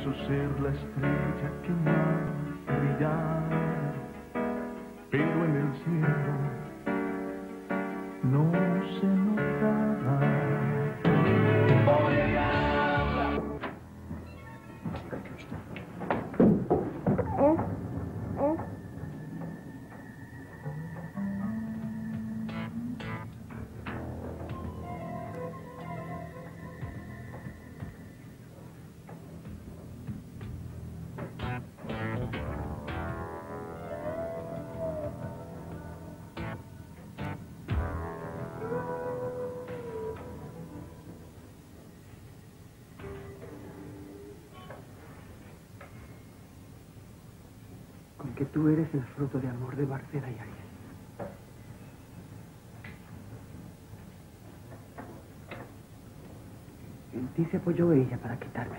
quiso ser la estrella que más brillara, pero en el cielo no se notaba. Oye, habla. Que tú eres el fruto de amor de Marcela y Ariel. En ti se apoyó ella para quitármelo.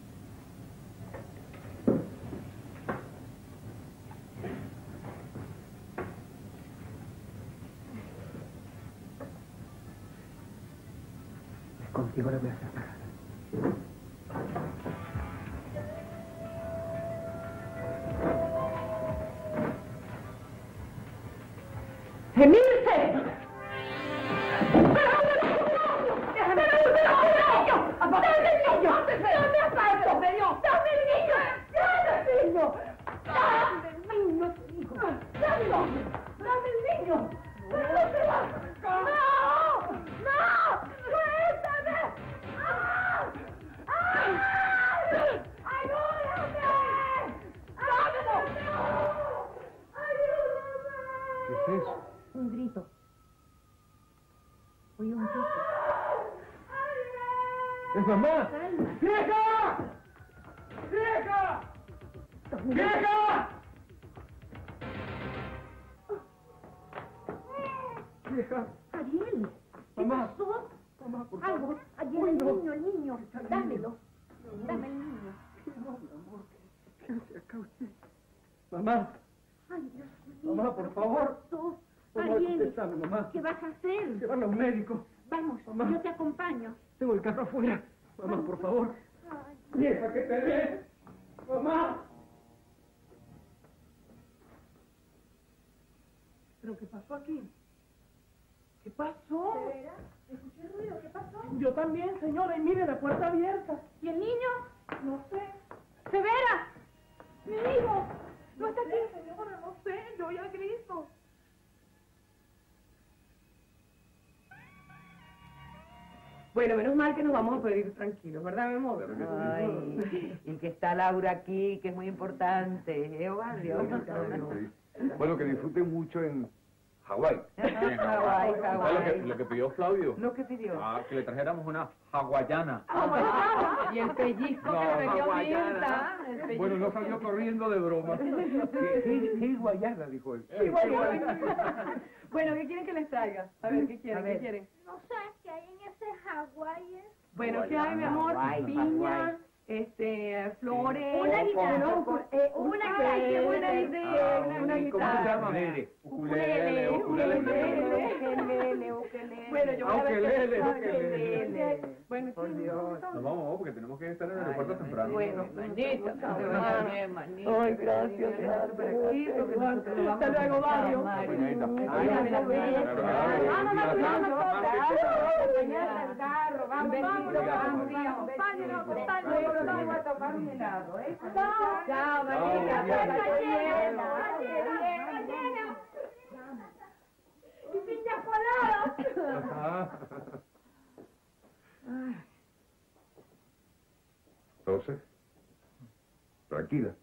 Contigo le voy a hacer pagar. ¡Emilce! ¿Qué es eso? Un grito. Oí un grito. ¡Es mamá! Calma. ¡Vieja! ¡Vieja! ¡Vieja! ¡Vieja! Ariel, ¿qué Mamá. pasó? Mamá, por Algo. favor. Ariel, el niño. Dámelo. Dame el niño. No, mi amor. ¿Qué hace acá usted? Mamá. Ay, Dios mío. Mamá, por favor. ¿Qué pasó? Mamá, Ariel, usted sabe, mamá. ¿qué vas a hacer? Llevarla a un médico. Vamos, Mamá. yo te acompaño. Tengo el carro afuera. Mamá, por favor. Vieja, que te ve. Mamá. ¿Pero qué pasó aquí? ¿Qué pasó? ¿Escuché el ruido? ¿Qué pasó? Yo también, señora, y mire la puerta abierta. ¿Y el niño? No sé. ¡Severa! ¡Mi hijo! ¿No está aquí? Señora, no sé. Yo ya grito. Bueno, menos mal que nos vamos a poder ir tranquilos, ¿verdad, mi amor? Ay, y que está Laura aquí, que es muy importante, ¿eh, Ovalio? Bueno, que disfruten mucho en Hawái. Hawái, Hawái. Lo que pidió Claudio. ¿Lo que pidió? Que le trajéramos una hawaiana. Y el pellizco que le metió Mirta. Bueno, no salió corriendo de broma. ¿Qué guayana? Dijo él. Bueno, ¿qué quieren que les traiga? A ver, ¿qué quieren? ¿Qué quieren? No sé, ¿qué hay en ese Hawái? Bueno, ¿qué hay, mi amor? Hawái, Piña, Hawái. flores. Una guitarra. Una qué buena idea. Una ¿Cómo se guitarra. llama? Ukulele. Bueno, yo voy a ver Ukelele, qué- ukelele. Bueno, Por sí, Dios. Nos vamos, porque tenemos que estar en el aeropuerto temprano. Bueno, manita, manita. Ay, gracias, Hasta luego, Mario. Chao, ¡Y piña colada! Entonces, tranquila.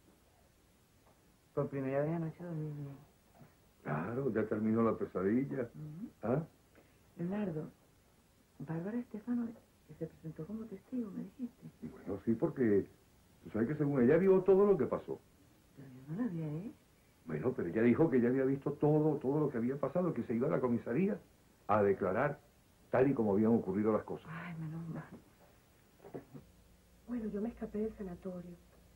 Por primera vez anoche dormí bien. Claro, ya terminó la pesadilla. ¿Ah? Leonardo, Bárbara Estefano, que se presentó como testigo, me dijiste. Y bueno, sí, porque tú sabes que según ella vio todo lo que pasó. Pero yo no la vi a él. Bueno, pero ella dijo que ella había visto todo lo que había pasado, que se iba a la comisaría a declarar tal y como habían ocurrido las cosas. Ay, menos mal. Bueno, yo me escapé del sanatorio.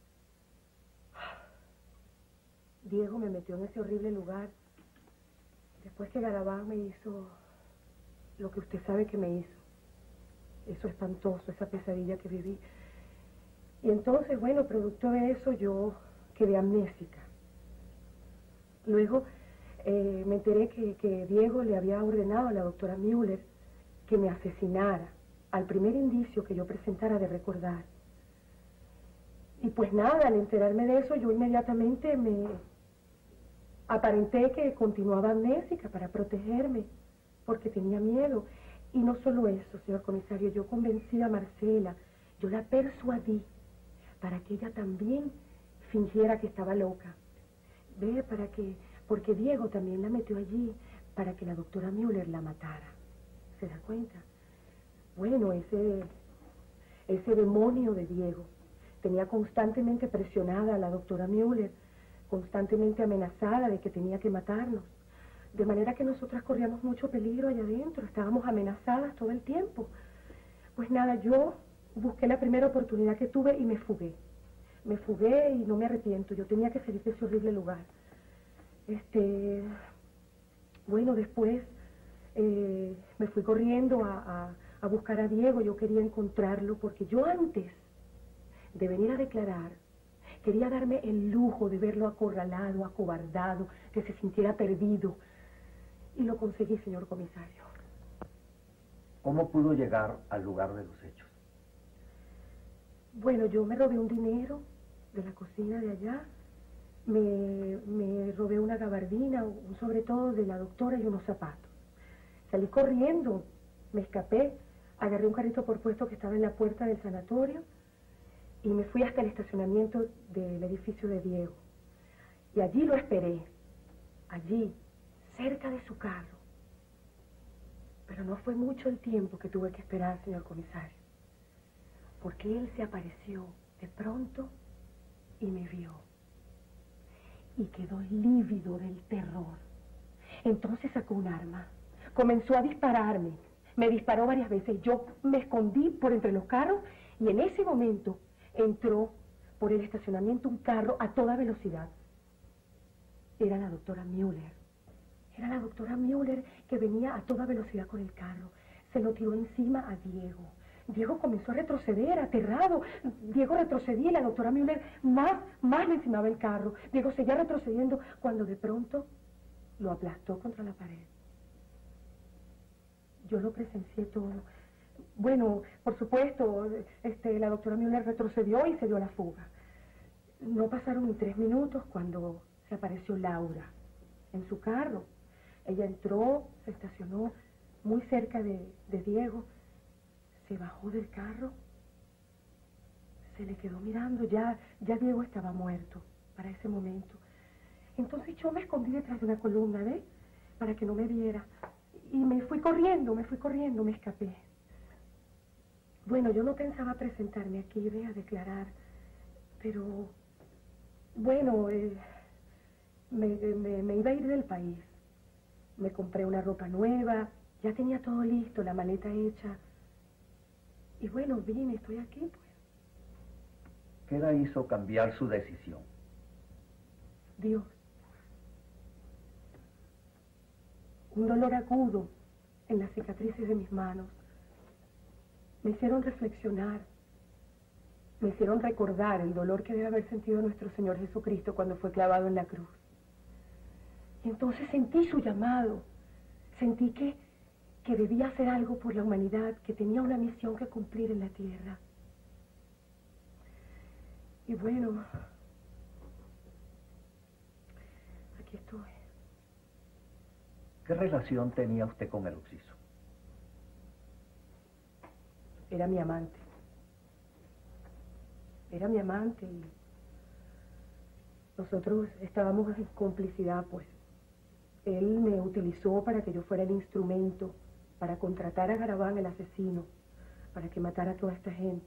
Diego me metió en ese horrible lugar. Después que Garabán me hizo lo que usted sabe que me hizo. Eso espantoso, esa pesadilla que viví. Y entonces, bueno, producto de eso yo quedé amnésica. Luego me enteré que Diego le había ordenado a la doctora Müller que me asesinara al primer indicio que yo presentara de recordar. Y pues nada, al enterarme de eso, yo inmediatamente me aparenté que continuaba amnésica para protegerme, porque tenía miedo. Y no solo eso, señor comisario, yo convencí a Marcela, yo la persuadí para que ella también fingiera que estaba loca. Ve, porque Diego también la metió allí para que la doctora Müller la matara. ¿Se da cuenta? Bueno, ese demonio de Diego tenía constantemente presionada a la doctora Müller, constantemente amenazada de que tenía que matarnos. De manera que nosotras corríamos mucho peligro allá adentro, estábamos amenazadas todo el tiempo. Pues nada, yo busqué la primera oportunidad que tuve y me fugué. Me fugué y no me arrepiento, yo tenía que salir de ese horrible lugar. Bueno, después me fui corriendo a buscar a Diego, yo quería encontrarlo porque yo antes de venir a declarar quería darme el lujo de verlo acorralado, acobardado, que se sintiera perdido. Y lo conseguí, señor comisario. ¿Cómo pudo llegar al lugar de los hechos? Bueno, yo me robé un dinero de la cocina de allá, me robé una gabardina, un sobre todo de la doctora y unos zapatos. Salí corriendo, me escapé, agarré un carrito por puesto que estaba en la puerta del sanatorio y me fui hasta el estacionamiento del edificio de Diego. Y allí lo esperé, allí, cerca de su carro. Pero no fue mucho el tiempo que tuve que esperar, señor comisario, porque él se apareció de pronto y me vio. Y quedó lívido del terror. Entonces sacó un arma, comenzó a dispararme. Me disparó varias veces. Yo me escondí por entre los carros y en ese momento entró por el estacionamiento un carro a toda velocidad. Era la doctora Müller. Era la doctora Müller que venía a toda velocidad con el carro. Se lo tiró encima a Diego. Diego comenzó a retroceder, aterrado. Diego retrocedía y la doctora Müller más le encimaba el carro. Diego seguía retrocediendo cuando de pronto lo aplastó contra la pared. Yo lo presencié todo. Bueno, por supuesto, la doctora Müller retrocedió y se dio a la fuga. No pasaron ni 3 minutos cuando se apareció Laura en su carro. Ella entró, se estacionó muy cerca de Diego, se bajó del carro, se le quedó mirando. Ya Diego estaba muerto para ese momento. Entonces yo me escondí detrás de una columna, ¿ves? Para que no me viera. Y me fui corriendo, me escapé. Bueno, yo no pensaba presentarme aquí, a declarar, pero, bueno, me iba a ir del país. Me compré una ropa nueva, ya tenía todo listo, la maleta hecha. Y bueno, vine, estoy aquí, pues. ¿Qué la hizo cambiar su decisión? Dios. Un dolor agudo en las cicatrices de mis manos. Me hicieron reflexionar, me hicieron recordar el dolor que debe haber sentido nuestro Señor Jesucristo cuando fue clavado en la cruz. Y entonces sentí su llamado, sentí que debía hacer algo por la humanidad, que tenía una misión que cumplir en la tierra. Y bueno, aquí estoy. ¿Qué relación tenía usted con el occiso? Era mi amante. Era mi amante y nosotros estábamos en complicidad, pues. Él me utilizó para que yo fuera el instrumento, para contratar a Garabán, el asesino, para que matara a toda esta gente.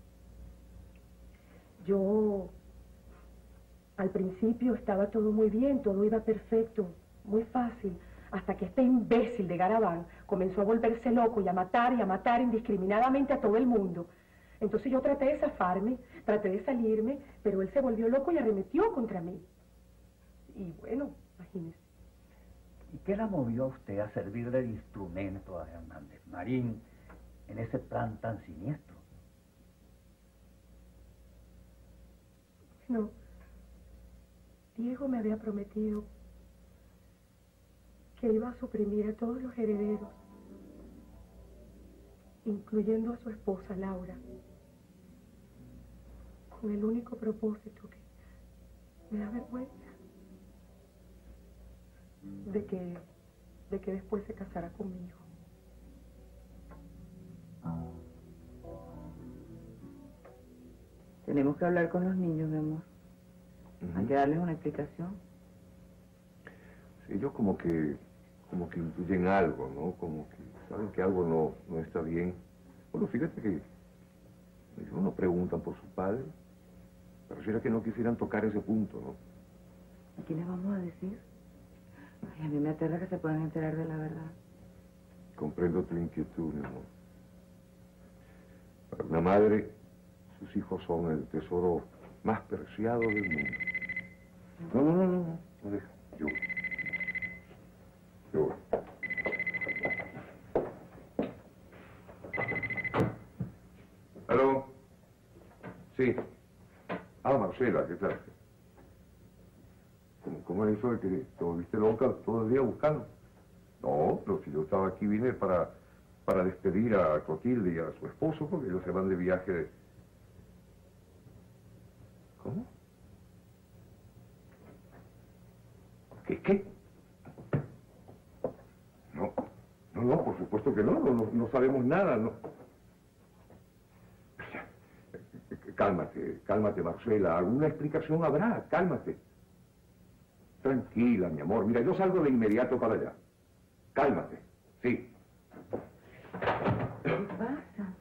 Yo, al principio estaba todo muy bien, todo iba perfecto, muy fácil, hasta que este imbécil de Garabán comenzó a volverse loco y a matar indiscriminadamente a todo el mundo. Entonces yo traté de zafarme, traté de salirme, pero él se volvió loco y arremetió contra mí. Y bueno, imagínese. ¿Y qué la movió a usted a servir de instrumento a Hernández Marín en ese plan tan siniestro? No. Diego me había prometido que iba a suprimir a todos los herederos, incluyendo a su esposa, Laura, con el único propósito que me da vergüenza de que después se casara conmigo. Tenemos que hablar con los niños, mi amor. Hay que darles una explicación. Sí, ellos como que intuyen algo, ¿no? Como que saben que algo no está bien. Bueno, fíjate que ellos no preguntan por sus padres. Pareciera que no quisieran tocar ese punto, ¿no? ¿A quién les vamos a decir? Ay, a mí me aterra que se puedan enterar de la verdad. Comprendo tu inquietud, mi amor. Para una madre, sus hijos son el tesoro más preciado del mundo. No deja. Yo voy. ¿Aló? Sí. Ah, Marcela, ¿qué tal? ¿Cómo es eso de que te volviste loca todo el día buscando? No, pero si yo estaba aquí, vine para despedir a Clotilde y a su esposo, porque ellos se van de viaje. ¿Cómo? ¿Qué? No, por supuesto que no sabemos nada, no. Cálmate, Marcela, alguna explicación habrá, cálmate. Tranquila, mi amor, mira, yo salgo de inmediato para allá. Cálmate, sí. ¿Qué pasa?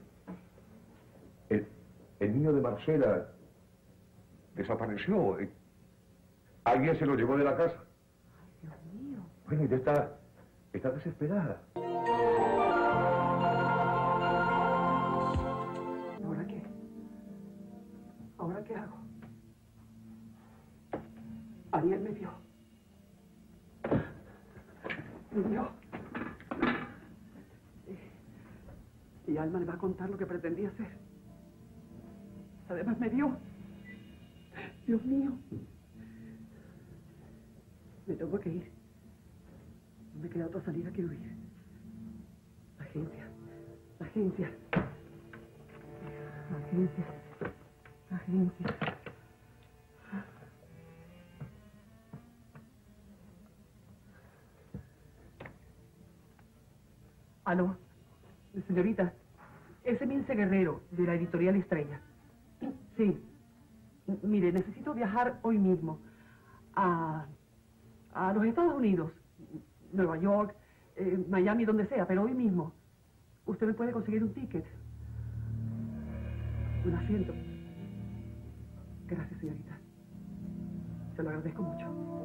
El niño de Marcela desapareció. Alguien se lo llevó de la casa. Ay, Dios mío. Bueno, ella está desesperada. ¿Ahora qué? ¿Ahora qué hago? Ariel me vio. Y Alma le va a contar lo que pretendía hacer. Además me vio. Dios mío. Me tengo que ir. No me queda otra salida que huir. Agencia. Aló, señorita, es Emilce Guerrero, de la editorial Estrella. Sí. Mire, necesito viajar hoy mismo a los Estados Unidos, Nueva York, Miami, donde sea, pero hoy mismo. ¿Usted me puede conseguir un ticket? Un asiento. Gracias, señorita. Se lo agradezco mucho.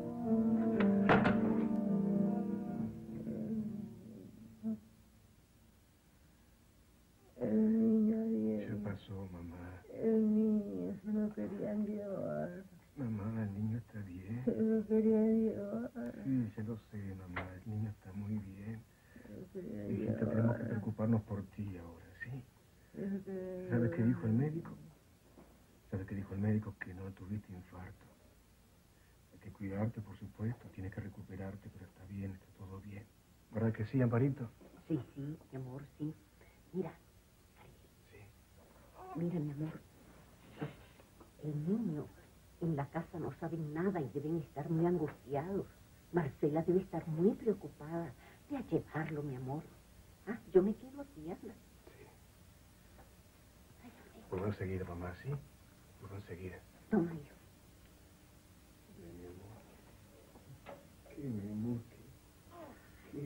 El niño Diego. ¿Qué pasó, mamá? El niño, se lo querían llevar. Mamá, el niño está bien. Se lo querían llevar. Sí, ya lo sé, mamá. El niño está muy bien. Se lo querían Hijita, llevar. tenemos que preocuparnos por ti ahora, ¿sí? Se lo querían ¿Sabes qué llevar. dijo el médico? ¿Sabes qué dijo el médico? Que no tuviste infarto. Hay que cuidarte, por supuesto. Tienes que recuperarte, pero está bien, está todo bien. ¿Verdad que sí, Amparito? Sí, mi amor, sí. Mira, Sí. mira, mi amor. El niño en la casa no saben nada y deben estar muy angustiados. Marcela debe estar muy preocupada. Ve a llevarlo, mi amor. Ah, yo me quedo aquí, anda. Vuelvo enseguida, mamá, ¿sí? Vuelvo enseguida. Toma, hijo. Mi amor. ¿Qué, mi amor? ¿Qué?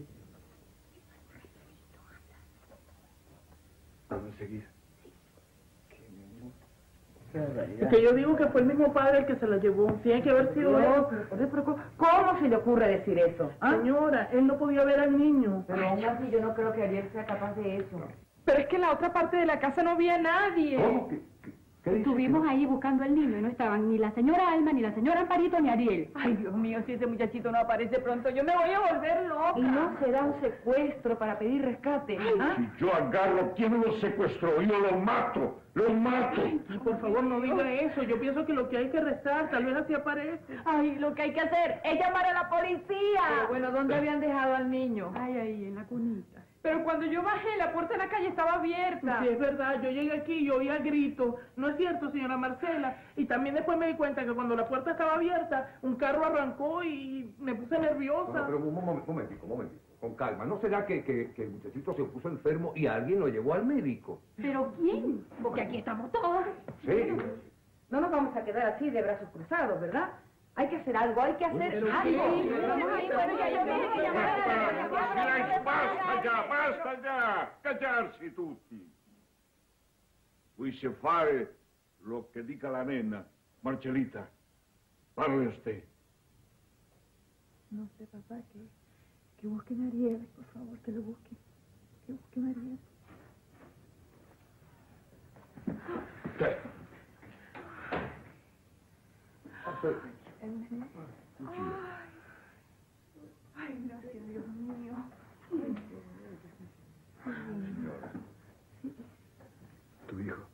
Vuelvo enseguida. ¿Qué, mi amor? Es que yo digo que fue el mismo padre el que se la llevó. Tiene que haber sido él. Pero ¿cómo se le ocurre decir eso? Señora, él no podía ver al niño. Pero aún así yo no creo que Ariel sea capaz de eso. Pero es que en la otra parte de la casa no había nadie. ¿Cómo? ¿Qué dice? Estuvimos ahí buscando al niño y no estaban ni la señora Alma, ni la señora Amparito, ni Ariel. Ay, Dios mío, si ese muchachito no aparece pronto, yo me voy a volver loca. Y no será un secuestro para pedir rescate. ¿Ah? Si yo agarro quién lo secuestró, yo lo mato, lo mato. Ay, por favor, no diga eso. Yo pienso que lo que hay que rezar, tal vez así aparece. Ay, lo que hay que hacer es llamar a la policía. Pero bueno, ¿dónde habían dejado al niño? Ay, ahí, en la cunita. Pero cuando yo bajé, la puerta de la calle estaba abierta. Sí, es verdad, yo llegué aquí y oía gritos. No es cierto, señora Marcela. Y también después me di cuenta que cuando la puerta estaba abierta, un carro arrancó y me puse nerviosa. No, pero un momentico, con calma. ¿No será que el muchachito se puso enfermo y alguien lo llevó al médico? ¿Pero quién? Porque aquí estamos todos. Sí. No nos vamos a quedar así de brazos cruzados, ¿verdad? Hay que hacer algo, hay que hacer algo. Vamos ahí, bueno, ya yo dije que llamara. Basta già! Cacciarsi tutti! Qui se fare lo che dica la nena. Marcelita, parli a usted. No sé, papá, que busquen a Ariel, por favor, que lo busquen. Que busquen a Ariel. ¿Qué? Ay, gracias, Dios mío. Señora. ¿Tu hijo?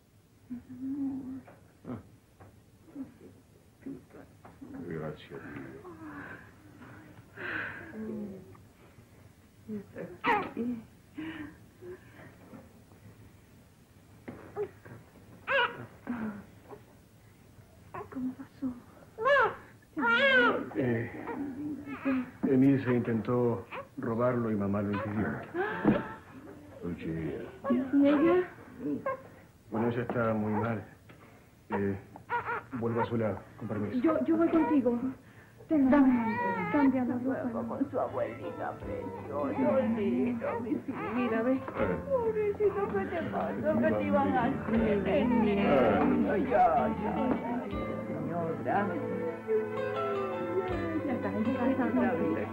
Gracias a Dios. ¿Cómo pasó? Emil se intentó robarlo y mamá lo impidió. Oye, ¿Y ella? Bueno, ella está muy mal. Vuelvo a su lado, con permiso. Yo voy contigo. Dame, cambia la ropa. Con su abuelita preciosa. Lindo, mi mira, ve. Pobrecito, ¿qué te pasa? ¿Qué te iban a hacer? Qué miedo. Ya. Señora. Ya está en casa otra vez.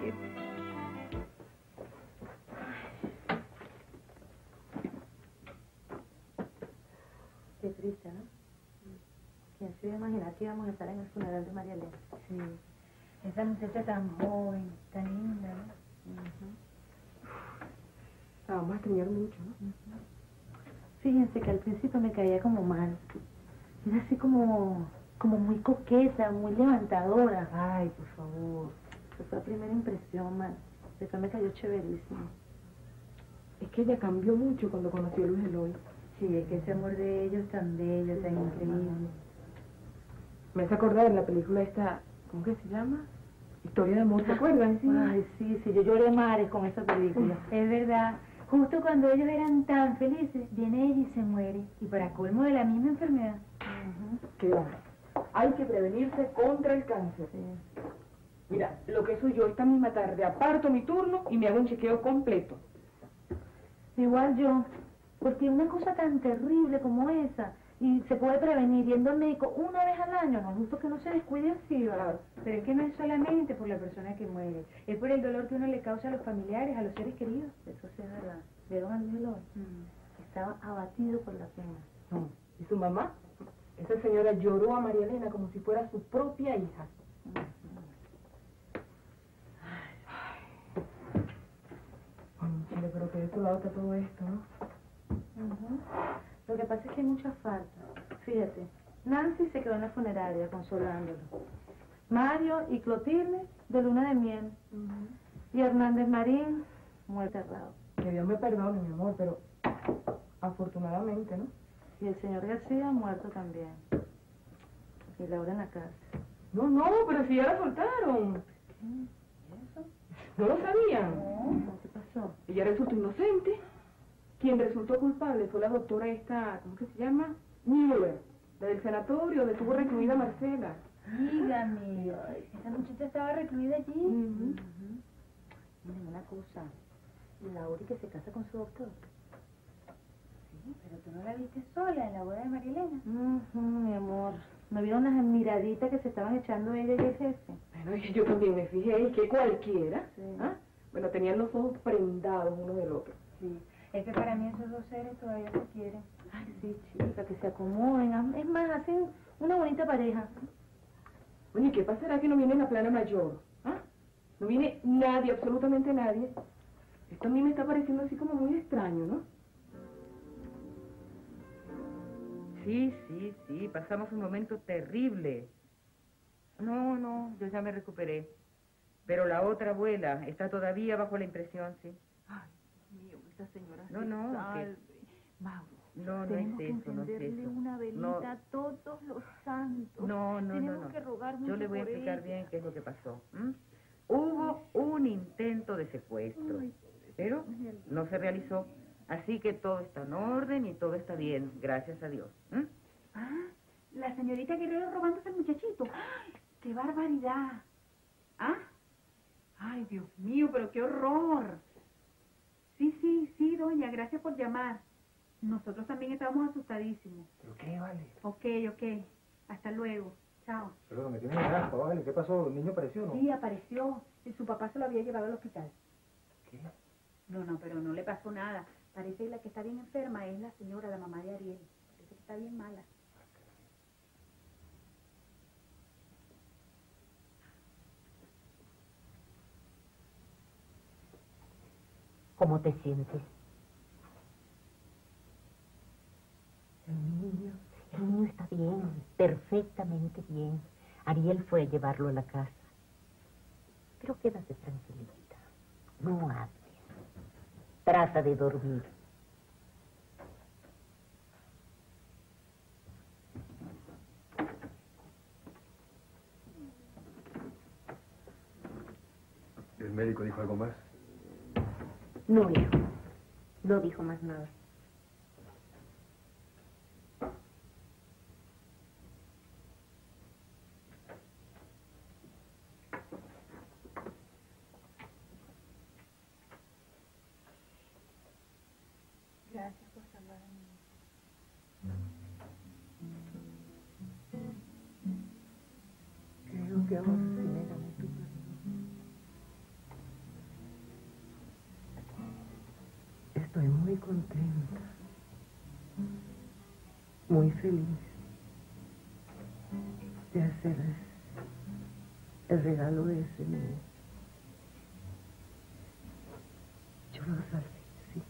Qué triste, ¿no? ¿Quién se iba a imaginar que íbamos a estar en el funeral de María Elena? Sí. Esa muchacha tan joven, tan linda, ¿no? La vamos a extrañar mucho, ¿no? Fíjense que al principio me caía como mal. Era así como muy coqueta, muy levantadora. Ay, por favor. Esa fue la primera impresión, man. Después me cayó chéverísimo. Es que ella cambió mucho cuando conoció a Luis Eloy. Sí, es que ese amor de ellos tan bello, tan increíble. Me hace acordar en la película esta, ¿cómo que se llama? Historia de amor, ¿te acuerdas? Sí. Ay, sí, yo lloré mares con esa película. Es verdad. Justo cuando ellos eran tan felices, viene ella y se muere. Y para colmo de la misma enfermedad. ¿Qué va? Hay que prevenirse contra el cáncer. Sí. Mira, lo que soy yo esta misma tarde, aparto mi turno y me hago un chequeo completo. Igual yo, porque una cosa tan terrible como esa, y se puede prevenir yendo al médico una vez al año, no es justo que no se descuide así, ¿verdad? Pero es que no es solamente por la persona que muere, es por el dolor que uno le causa a los familiares, a los seres queridos. Eso sí es verdad. ¿Vieron a Luis Eloy? Estaba abatido por la pena. No. ¿Y su mamá? Esa señora lloró a María Elena como si fuera su propia hija. Yo creo que de tu lado está todo esto, ¿no? Lo que pasa es que hay mucha falta. Fíjate, Nancy se quedó en la funeraria consolándolo. Mario y Clotilde de luna de miel. Y Hernández Marín, muerto cerrado. Que Dios me perdone, mi amor, pero afortunadamente, ¿no? Y el señor García muerto también. Y Laura en la cárcel. No, pero si ya la soltaron. ¿Qué? ¿Y eso? ¿No lo sabían? No, ¿qué pasó? Ella resultó inocente. Quien resultó culpable fue la doctora esta, ¿cómo que se llama? Müller, la del sanatorio donde estuvo recluida Marcela. Dígame, esa muchacha estaba recluida allí. Miren una cosa, Laura que se casa con su doctor. Sí, pero tú no la viste sola en la boda de María Elena. Mi amor, ¿no vieron las miraditas que se estaban echando ella y el jefe? Bueno, y yo también me fijé, y que cualquiera. Sí. ¿Ah? Bueno, tenían los ojos prendados uno del otro. Sí, es que para mí esos dos seres todavía se quieren. Ay, sí, chica, que se acomoden. Es más, hacen una bonita pareja. Bueno, ¿y qué pasará que no viene la plana mayor? ¿Ah? No viene nadie, absolutamente nadie. Esto a mí me está pareciendo así como muy extraño, ¿no? Sí, sí, sí, pasamos un momento terrible. No, yo ya me recuperé. Pero la otra abuela está todavía bajo la impresión, sí. Ay, Dios mío, esa señora No, se no, salve. Mauro, no es tenemos que eso, no es encenderle eso. una velita No. a todos los santos. No. Tenemos que rogar mucho Yo le voy a por explicar ella. bien qué es lo que pasó. Hubo un intento de secuestro, Ay, pero no se realizó. Así que todo está en orden y todo está bien, gracias a Dios. Ah, la señorita Guerrero robándose al muchachito. ¡Ay, qué barbaridad! ¿Ah? Ay, Dios mío, pero qué horror. Sí, doña, gracias por llamar. Nosotros también estábamos asustadísimos. ¿Pero qué, vale? Ok. Hasta luego. Chao. Perdón, me tiene una aspa, vale. ¿Qué pasó? ¿El niño apareció o no? Sí, apareció. Y su papá se lo había llevado al hospital. ¿Qué? No, pero no le pasó nada. Parece que la que está bien enferma es la señora, la mamá de Ariel. Parece que está bien mala. ¿Cómo te sientes? El niño está bien, perfectamente bien. Ariel fue a llevarlo a la casa. Pero quédate tranquilita, no hables. Trata de dormir. ¿El médico dijo algo más? No, hijo, no dijo más nada. Gracias por salvar a mi hijo. Creo que ahora sí me gané tu mano. Estoy muy contenta, muy feliz de hacerles el regalo de ese niño. Yo lo salvé, sí.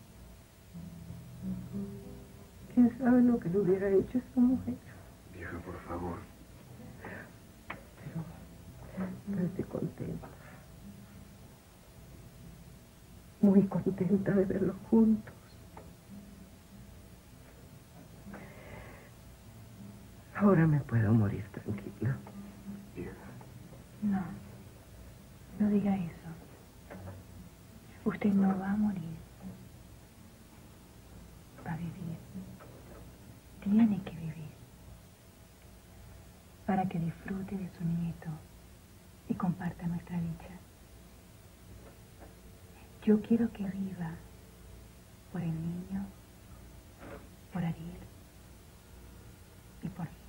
¿Quién sabe lo que le hubiera hecho esa mujer? Vieja, por favor. Pero estoy contenta. Muy contenta de verlos juntos. Ahora me puedo morir tranquila. No diga eso. Usted no va a morir. Va a vivir. Tiene que vivir. Para que disfrute de su nieto y comparta nuestra dicha. Yo quiero que viva por el niño, por Ariel y por mí.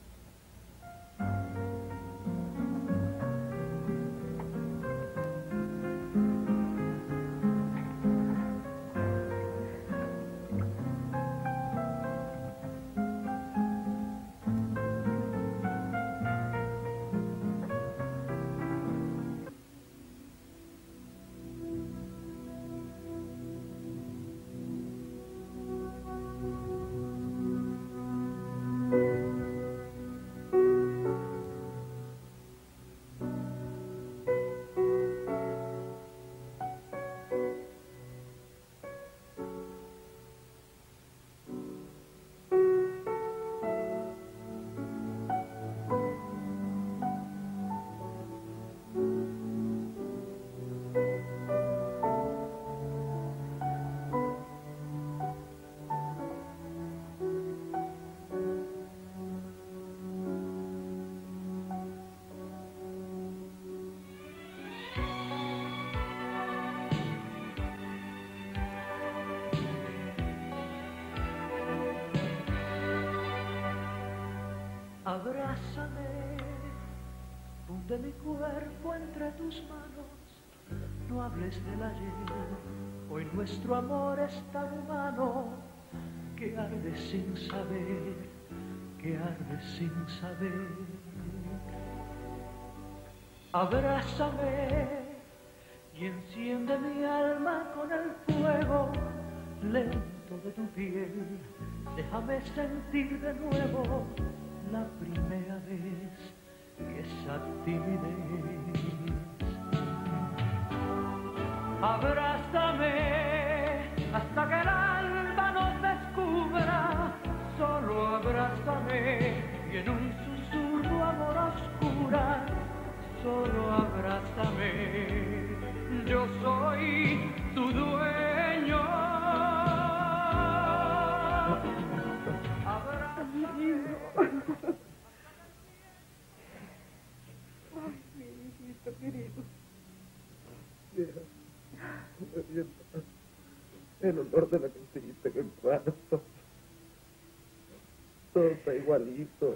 Abrázame, funde mi cuerpo entre tus manos, no hables del ayer, hoy nuestro amor es tan humano que arde sin saber que arde sin saber. Abrázame y enciende mi alma con el fuego lento de tu piel. Déjame sentir de nuevo la primera vez y esa timidez. Abrázame hasta que el alba nos descubra. Solo abrázame y en un susurro amor oscura. Solo abrázame, yo soy tu dueño. Abrázame. Ay, mi hijito querido. Vieja, el olor de la cosita en el cuarto. Todo está igualito.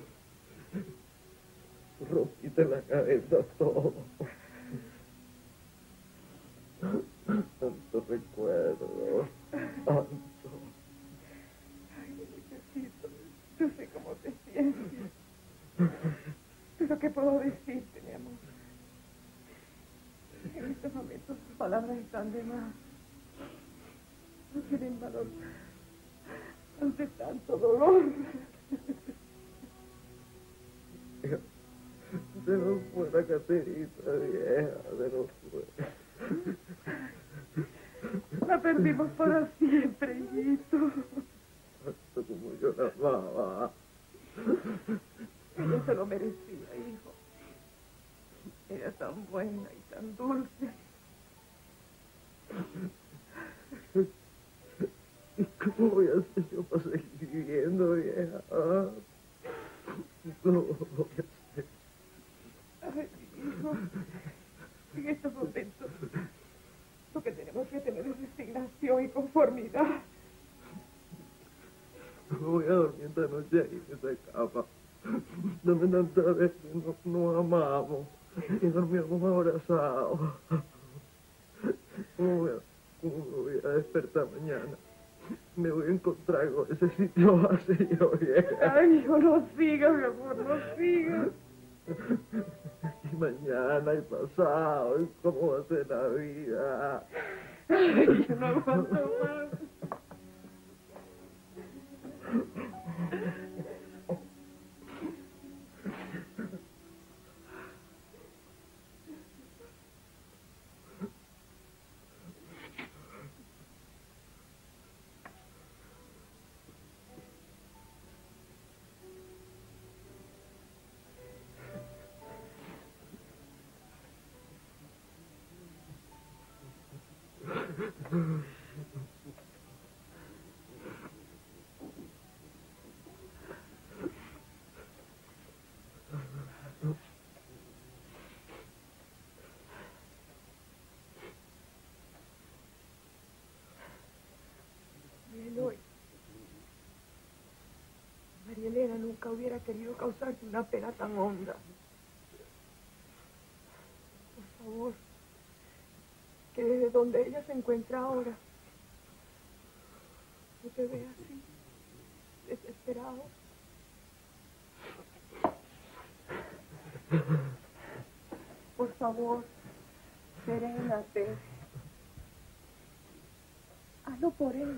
Rosquita en la cabeza, todo. Tanto recuerdo. Tanto. Ay, mi muchachito, yo sé cómo te sientes. Pero ¿qué puedo decirte, mi amor? En estos momentos tus palabras están de más. No tienen valor ante tanto dolor. Se nos fue la Caterita vieja, se nos fue. La perdimos para siempre, hijito. Tanto como yo la amaba. Ella se lo merecía, hijo. Era tan buena y tan dulce. ¿Y cómo voy a hacer yo para seguir viviendo, vieja? ¿Cómo voy a hacer? Ay, hijo, en estos momentos lo que tenemos que tener es resignación y conformidad. No voy a dormir esta noche ahí en esa cama, donde tantas veces nos amamos y dormíamos abrazados. ¿Cómo me voy a despertar mañana? Me voy a encontrar con ese sitio vacío, vieja. Ay, hijo, no sigas, mi amor, no sigas. Y mañana y pasado, ¿y cómo va a ser la vida? Ay, yo no aguanto más. Eloy, María Elena nunca hubiera querido causarte una pena tan honda. Por favor, que desde donde ella se encuentra ahora, no te veas así, desesperado. Por favor, serénate. Hazlo por ella.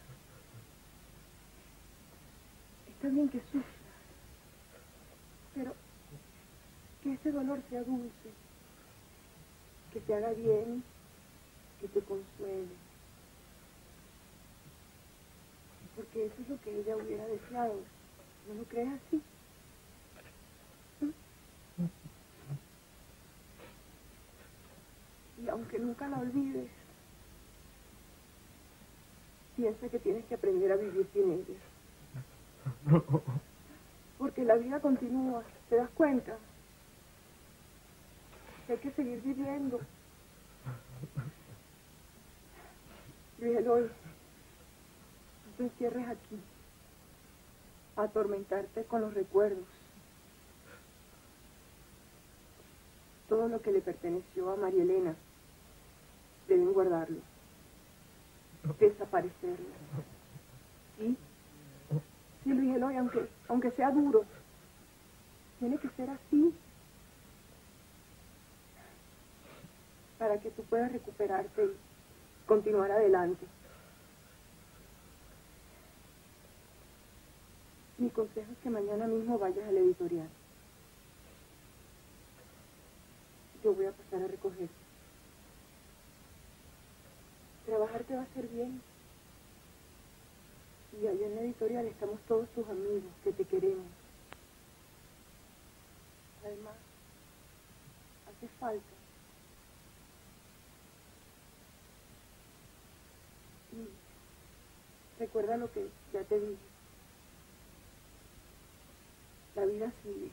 Está bien que sufra, pero que ese dolor sea dulce, que te haga bien, que te consuele. Porque eso es lo que ella hubiera deseado. ¿No lo crees así? Y aunque nunca la olvides, piensa que tienes que aprender a vivir sin ella. Porque la vida continúa, ¿te das cuenta? Que hay que seguir viviendo. Luis Eloy, no te encierres aquí a atormentarte con los recuerdos. Todo lo que le perteneció a María Elena deben guardarlo, desaparecerlo. ¿Sí? Y le dije, no, y aunque sea duro, tiene que ser así para que tú puedas recuperarte y continuar adelante. Mi consejo es que mañana mismo vayas al editorial. Yo voy a pasar a recoger. Trabajar te va a hacer bien. Y allá en la editorial estamos todos tus amigos que te queremos. Además, hace falta. Y recuerda lo que ya te dije. La vida sigue.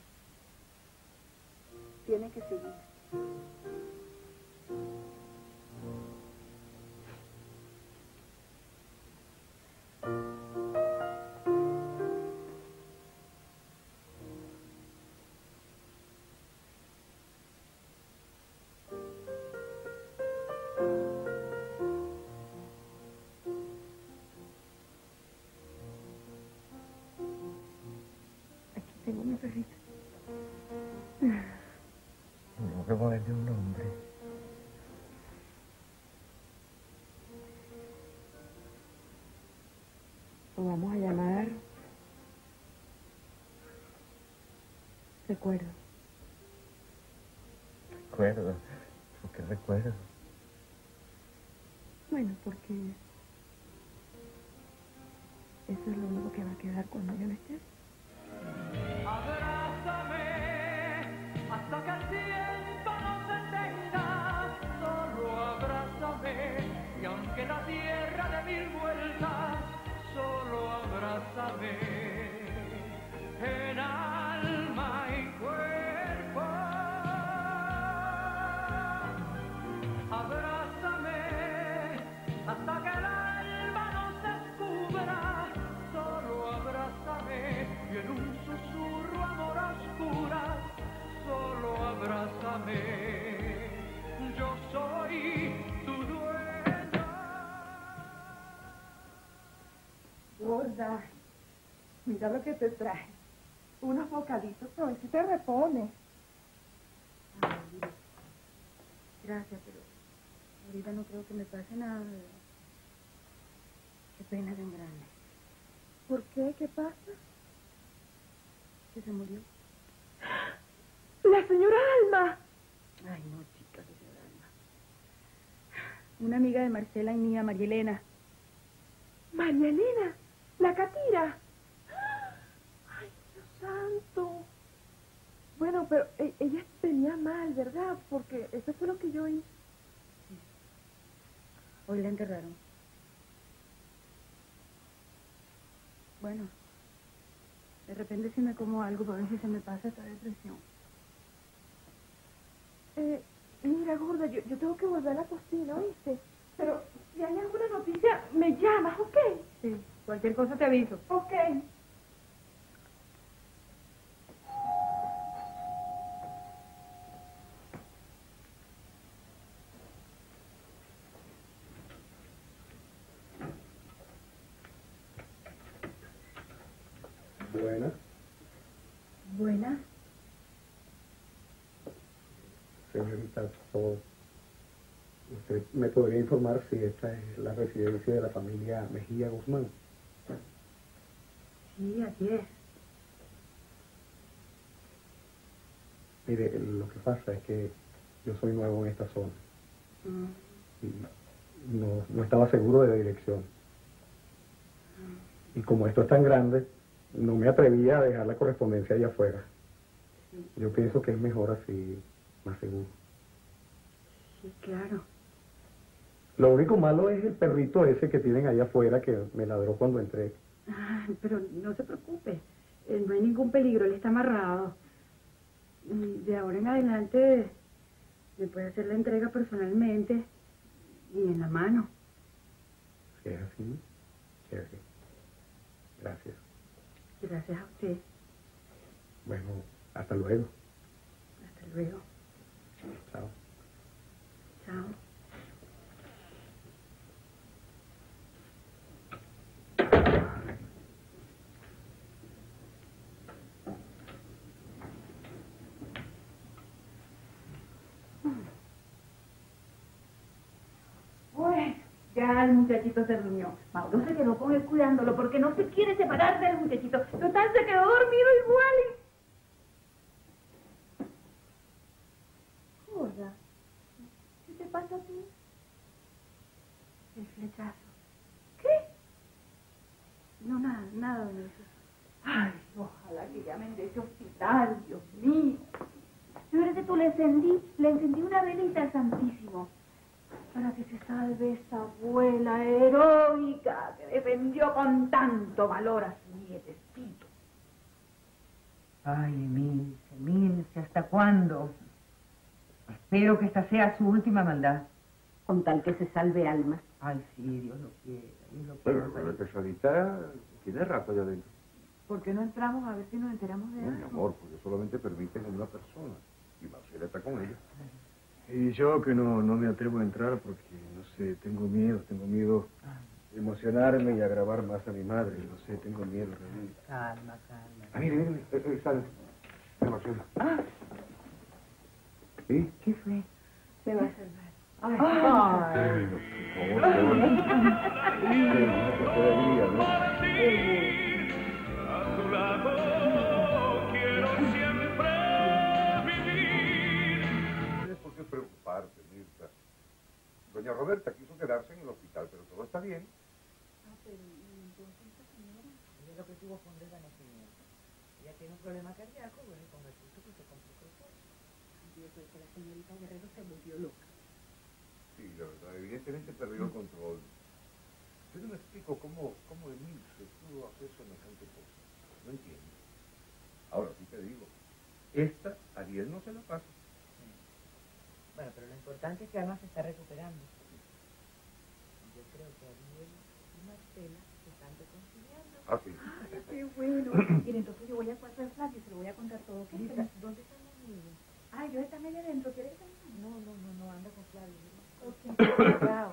Tiene que seguir. Aquí tengo mi perrita. Tengo que ponerle un nombre. Lo vamos a llamar Recuerdo. Recuerdo. ¿Por qué recuerdo? Bueno, porque eso es lo único que va a quedar cuando yo no esté. Abrázame hasta que el tiempo no se detenga, solo abrázame, y aunque la tierra dé mil vueltas, solo abrázame, en alma y cuerpo. Abrázame hasta que el alma no se descubra, solo abrázame, y en un susurro amor a oscuras, solo abrázame, yo soy tu dueño. Gorda, mira lo que te traje. Unos bocaditos, pero a ver si te repone. Ay, mira. Gracias, pero ahorita no creo que me pase nada. Qué pena tan grande. ¿Por qué? ¿Qué pasa? ¿Que se murió? ¡La señora Alma! Ay, no, chica, la señora Alma. Una amiga de Marcela y mía, María Elena. ¿María Elena? ¿La catira? ¡Ay, Dios santo! Bueno, pero ella tenía mal, ¿verdad? Porque eso fue lo que yo hice. Sí. Hoy la enterraron. Bueno, de repente si me como algo para ver si se me pasa esta depresión. Mira, gorda, yo tengo que volver a la cocina, ¿oíste? Pero si hay alguna noticia, me llamas, ¿ok? Sí, cualquier cosa te aviso. Ok. Buenas. Buenas. Señorita, ¿usted me podría informar si esta es la residencia de la familia Mejía Guzmán? Sí, así es. Mire, lo que pasa es que yo soy nuevo en esta zona y no estaba seguro de la dirección. Y como esto es tan grande, no me atrevía a dejar la correspondencia allá afuera. Sí. Yo pienso que es mejor así, más seguro. Sí, claro. Lo único malo es el perrito ese que tienen allá afuera que me ladró cuando entré. Ay, pero no se preocupe. No hay ningún peligro, él está amarrado. Y de ahora en adelante me puede hacer la entrega personalmente y en la mano. Si es así, chévere. Gracias. Gracias a usted. Bueno, hasta luego. Hasta luego. Chao. Chao. ya el muchachito se durmió. Mauro se quedó con él cuidándolo porque no se quiere separar del muchachito. Total, se quedó dormido igual. Gorda, ¿qué te pasa a ti? El flechazo. ¿Qué? No, nada de eso. Ay, ojalá que llamen de ese hospital, Dios mío. Fíjate, tú le encendí una velita al Santísimo para que se salve esa abuela heroica que defendió con tanto valor a su nietecito. Ay, Milce, ¿hasta cuándo? Espero que esta sea su última maldad. Con tal que se salve Alma. Ay, sí, Dios lo quiera, Dios lo quiera. Pero la especialista tiene rato allá adentro. ¿Por qué no entramos a ver si nos enteramos de No, mi algo? amor, porque solamente permiten a una persona. Y Marcela está con ella. Y yo que no me atrevo a entrar porque, no sé, tengo miedo de emocionarme y agravar más a mi madre. No sé, tengo miedo realmente. Calma. Ah, mire, sale. Marcela. Ah, ¿Sí? ¿qué fue? Se va a salvar. Ay, A tu lado quiero siempre vivir. No tienes por qué preocuparte, Mirta. Doña Roberta quiso quedarse en el hospital, pero todo está bien. pero entonces esta señora, ella lo que tuvo fue un desvanecimiento. Ella tiene un problema cardíaco, bueno, y con el susto pues se complicó todo. Yo creo que la señorita Guerrero se volvió loca. Sí, la verdad, evidentemente perdió el control. Yo no me explico cómo Emil se pudo hacer semejante cosa. No entiendo. Ahora sí te digo, esta Ariel no se la pasa. Bueno, pero lo importante es que Alma se está recuperando. Yo creo que Ariel y Marcela se están reconciliando. Ah, sí. Ay, qué bueno. Mira, entonces yo voy a cuarto de Flavio y se lo voy a contar todo. ¿Qué dice? ¿Dónde están los niños? Ay, yo están allá adentro. ¿Quieres que No, anda con Flavio. Ok, chao.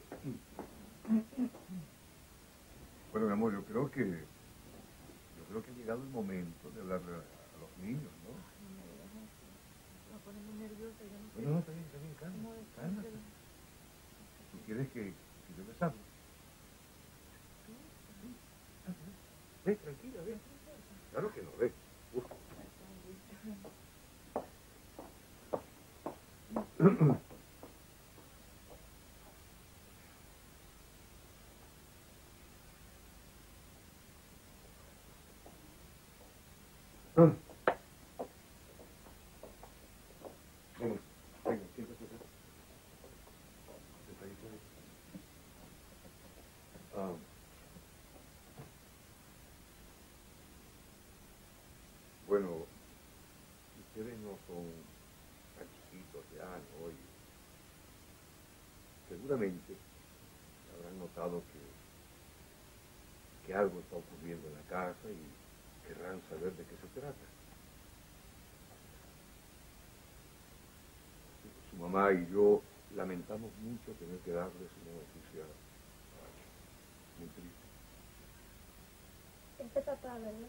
Bueno, mi amor, yo creo que ha llegado el momento de hablarle a los niños, ¿no? Me pone muy nerviosa, yo no sé. Bueno, no, está bien, cálmate. ¿Tú quieres que yo les hable? Ve, tranquila, ve. Claro que no, ve. Busca. Venga, siéntate acá. Sentadito ahí. Bueno, ustedes no son tan chiquitos ya, ¿no? Y seguramente habrán notado que algo está ocurriendo en la casa y querrán saber de qué se trata. Su mamá y yo lamentamos mucho tener que darles una noticia muy triste. Es de papá, ¿verdad?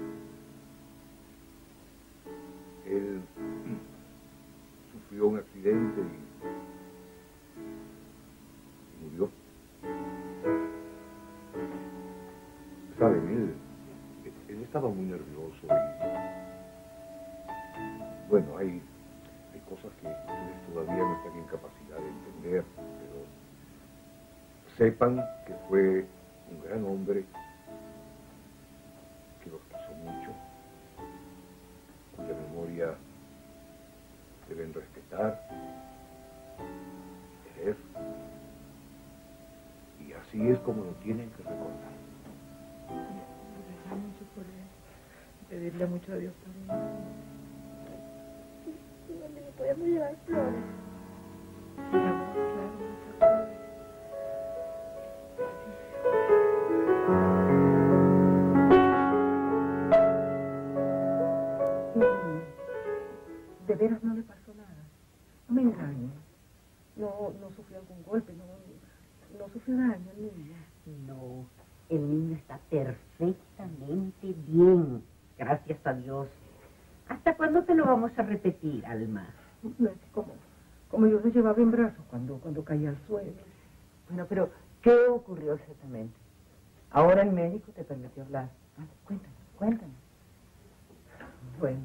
Él sufrió un accidente y murió. Saben, él estaba muy nervioso y bueno, hay cosas que ustedes todavía no están en capacidad de entender, pero sepan que fue un gran hombre que los quiso mucho, cuya memoria deben respetar, querer, y así es como lo tienen que recordar. Rezar mucho por él. Pedirle mucho a Dios por él. ¿Y dónde le podemos llevar flores? Sí, amor, claro, muchas flores. ¿De veras no le pasó nada? No me engañes. No sufrió algún golpe, no sufrió daño el niño. No, el niño está perfectamente bien, gracias a Dios. ¿Hasta cuándo te lo vamos a repetir, Alma? No, es que como yo lo llevaba en brazos cuando caía al suelo. Bueno, pero, ¿qué ¿Qué ocurrió exactamente? Ahora el médico te permitió hablar. Cuéntame. Bueno,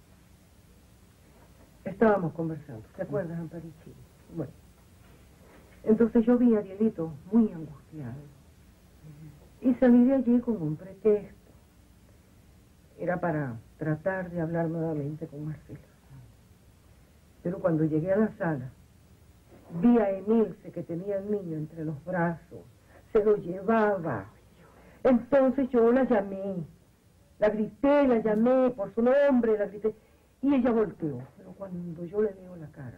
estábamos conversando, ¿te acuerdas, Amparito? Sí. Bueno, entonces yo vi a Arielito muy angustiado y salí de allí con un pretexto. Era para tratar de hablar nuevamente con Marcela. Pero cuando llegué a la sala, vi a Emilce que tenía al niño entre los brazos, se lo llevaba. Entonces yo la llamé, la grité, la llamé por su nombre, la grité, y ella volteó. Pero cuando yo le veo la cara,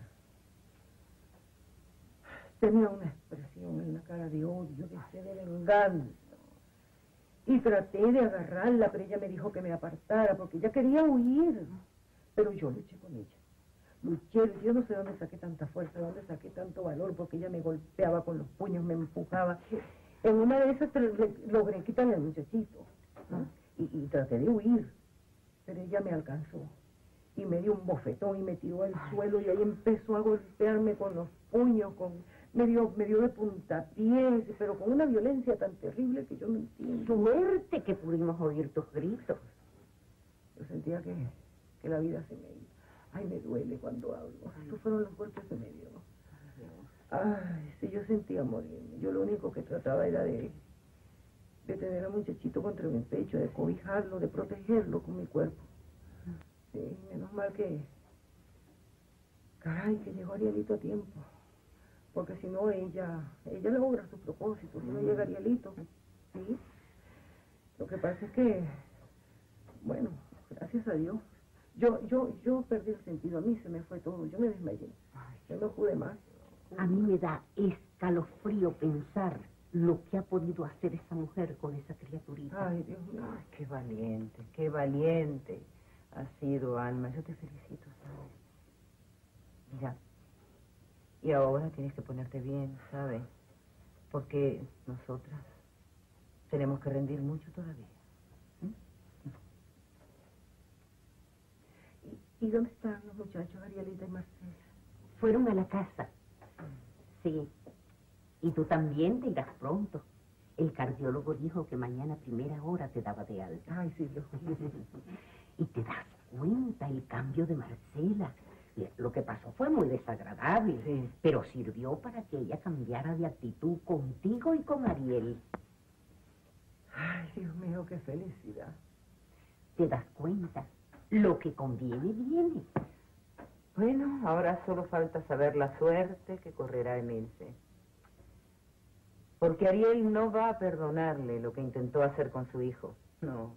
tenía una expresión en la cara de odio, de venganza. Y traté de agarrarla, pero ella me dijo que me apartara, porque ella quería huir. Pero yo luché con ella. Luché, yo no sé dónde saqué tanta fuerza, dónde saqué tanto valor, porque ella me golpeaba con los puños, me empujaba. En una de esas logré quitarle al muchachito, ¿no? Y traté de huir, pero ella me alcanzó y me dio un bofetón y me tiró al suelo y ahí empezó a golpearme con los puños, me dio de puntapiés, pero con una violencia tan terrible que yo no entiendo. Suerte que pudimos oír tus gritos. Yo sentía que la vida se me iba. Ay, me duele cuando hablo. Estos fueron los golpes que me dio. Ay, sí, yo sentía morirme. Yo lo único que trataba era de tener al muchachito contra mi pecho, de cobijarlo, de protegerlo con mi cuerpo. Sí, menos mal que... Caray, que llegó Arielito a tiempo. Porque si no, ella logra su propósito. Si no llega Arielito, ¿sí? Lo que pasa es que, bueno, gracias a Dios, yo perdí el sentido. A mí se me fue todo. Yo me desmayé. Yo no pude más. A mí me da escalofrío pensar lo que ha podido hacer esa mujer con esa criaturita. Ay, Dios mío. Ay, qué valiente has sido, Alma. Yo te felicito, ¿sabes? Mira, y ahora tienes que ponerte bien, ¿sabes? Porque nosotras tenemos que rendir mucho todavía. ¿Y dónde están los muchachos, Arielita y Marcela? Fueron a la casa. Sí. Y tú también te irás pronto. El cardiólogo dijo que mañana a primera hora te daba de alta. Ay, sí, Y te das cuenta el cambio de Marcela. Lo que pasó fue muy desagradable, sí, pero sirvió para que ella cambiara de actitud contigo y con Ariel. Ay, Dios mío, qué felicidad. ¿Te das cuenta? Lo que conviene, viene. Bueno, ahora solo falta saber la suerte que correrá Emilce. Porque Ariel no va a perdonarle lo que intentó hacer con su hijo. No.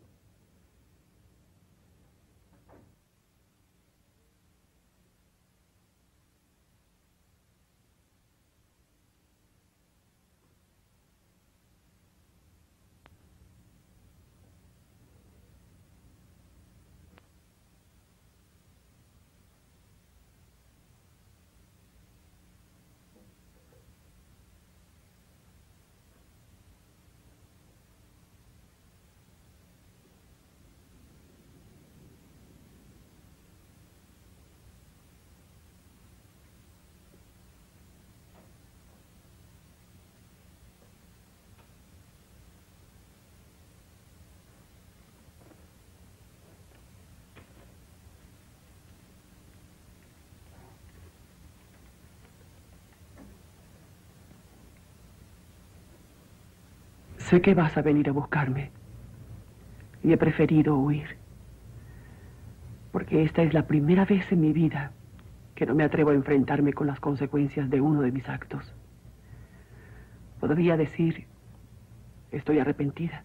Sé que vas a venir a buscarme y he preferido huir, porque esta es la primera vez en mi vida que no me atrevo a enfrentarme con las consecuencias de uno de mis actos. Podría decir, estoy arrepentida.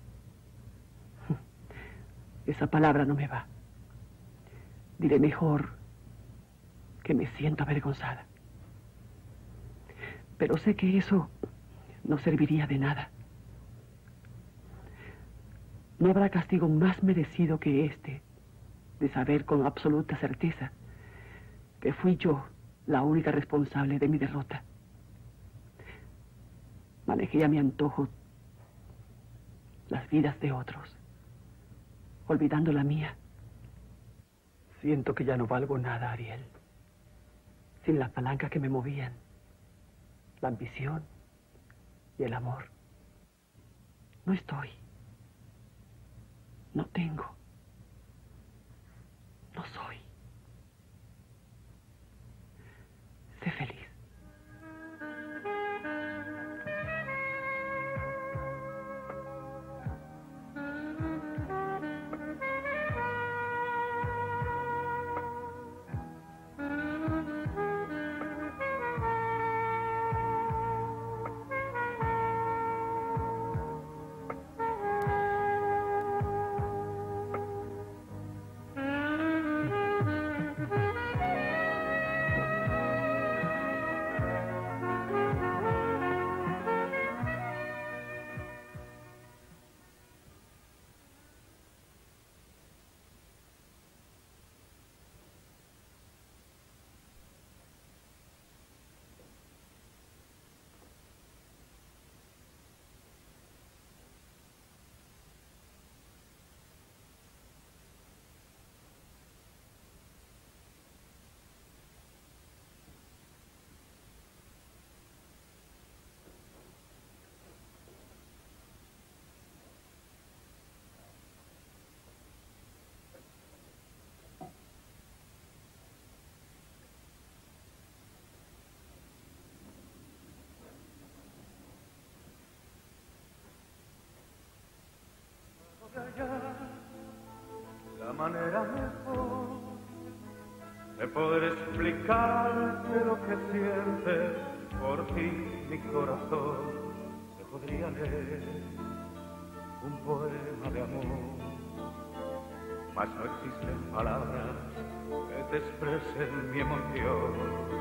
Esa palabra no me va. Diré mejor que me siento avergonzada. Pero sé que eso no serviría de nada. No habrá castigo más merecido que este, de saber con absoluta certeza que fui yo la única responsable de mi derrota. Manejé a mi antojo las vidas de otros, olvidando la mía. Siento que ya no valgo nada, Ariel. Sin las palancas que me movían, la ambición y el amor. No estoy. No tengo. No soy. Sé feliz. La manera mejor de poder explicarte lo que siente por ti mi corazón, te podría leer un poema de amor, mas no existen palabras que te expresen mi emoción.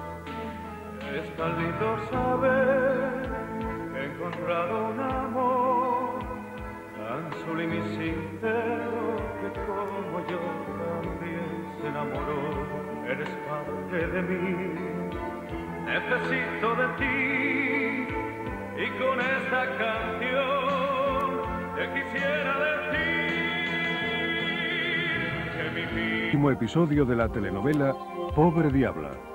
Es tan lindo saber que he encontrado un amor tan sublime y sincero que como yo también se enamoró. Eres parte de mí, necesito de ti, y con esta canción te quisiera decir que mi vida... Último episodio de la telenovela Pobre Diabla.